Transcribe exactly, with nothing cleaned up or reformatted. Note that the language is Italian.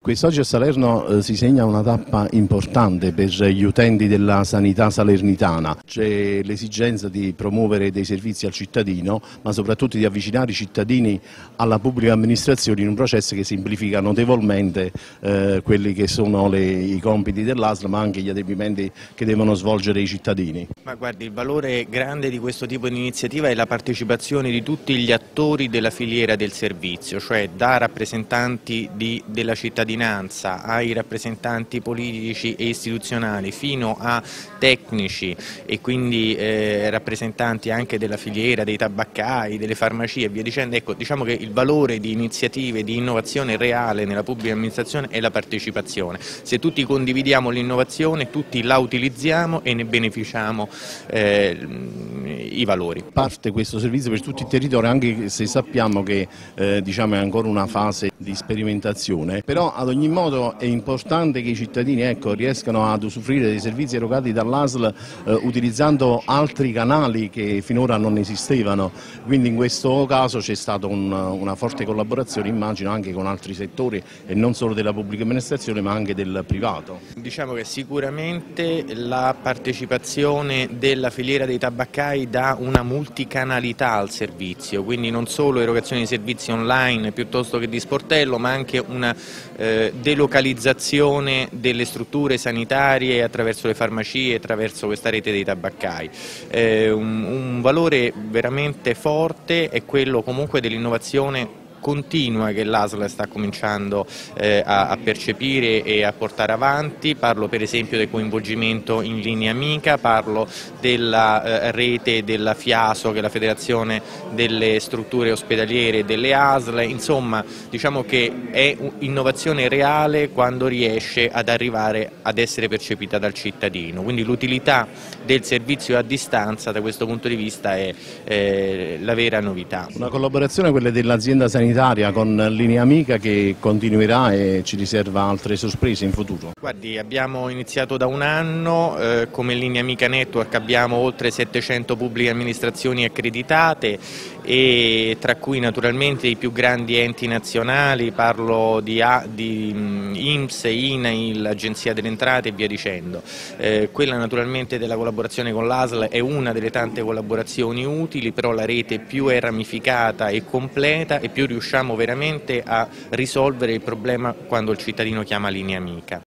Quest'oggi a Salerno eh, si segna una tappa importante per gli utenti della sanità salernitana. C'è l'esigenza di promuovere dei servizi al cittadino, ma soprattutto di avvicinare i cittadini alla pubblica amministrazione in un processo che semplifica notevolmente eh, quelli che sono le, i compiti dell'A S L, ma anche gli adempimenti che devono svolgere i cittadini. Ma guardi, il valore grande di questo tipo di iniziativa è la partecipazione di tutti gli attori della filiera del servizio, cioè da rappresentanti di, della cittadinanza ai rappresentanti politici e istituzionali fino a tecnici e quindi eh, rappresentanti anche della filiera, dei tabaccai, delle farmacie e via dicendo. Ecco, diciamo che il valore di iniziative di innovazione reale nella pubblica amministrazione è la partecipazione. Se tutti condividiamo l'innovazione, tutti la utilizziamo e ne beneficiamo eh, i valori. Parte questo servizio per tutti i territori, anche se sappiamo che eh, diciamo è ancora una fase di sperimentazione, però ad ogni modo è importante che i cittadini ecco, riescano ad usufruire dei servizi erogati dall'A S L eh, utilizzando altri canali che finora non esistevano, quindi in questo caso c'è stata un, una forte collaborazione, immagino, anche con altri settori e non solo della pubblica amministrazione ma anche del privato. Diciamo che sicuramente la partecipazione della filiera dei tabaccai dà una multicanalità al servizio, quindi non solo erogazione di servizi online piuttosto che di sportello, ma anche una eh, delocalizzazione delle strutture sanitarie attraverso le farmacie, attraverso questa rete dei tabaccai. Eh, un, un valore veramente forte è quello comunque dell'innovazione continua che l'A S L sta cominciando eh, a, a percepire e a portare avanti. Parlo per esempio del coinvolgimento in linea amica, parlo della eh, rete della FIASO, che è la Federazione delle Strutture Ospedaliere delle A S L, insomma diciamo che è innovazione reale quando riesce ad arrivare ad essere percepita dal cittadino, quindi l'utilità del servizio a distanza da questo punto di vista è eh, la vera novità. Una collaborazione, quella dell'azienda sanitaria con Linea Amica, che continuerà e ci riserva altre sorprese in futuro. Guardi, abbiamo iniziato da un anno, eh, come Linea Amica Network abbiamo oltre settecento pubbliche amministrazioni accreditate e tra cui naturalmente i più grandi enti nazionali, parlo di, A, di I N P S, I N A I L, l'Agenzia delle Entrate e via dicendo. Eh, quella naturalmente della collaborazione con l'A S L è una delle tante collaborazioni utili, però la rete più è ramificata e completa e più riusciamo veramente a risolvere il problema quando il cittadino chiama Linea Amica.